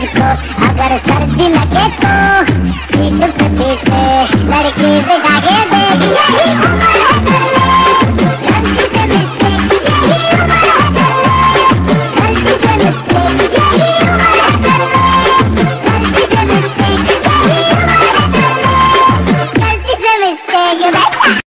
तुझको अगर सर्दी लगे तो पीठ पे पीछे लड़की बिगाड़े देगी। यही उम्र है गलती से मिस्टेक, यही उम्र है गलती से मिस्टेक, यही उम्र है गलती से मिस्टेक, यही उम्र है गलती से मिस्टेक।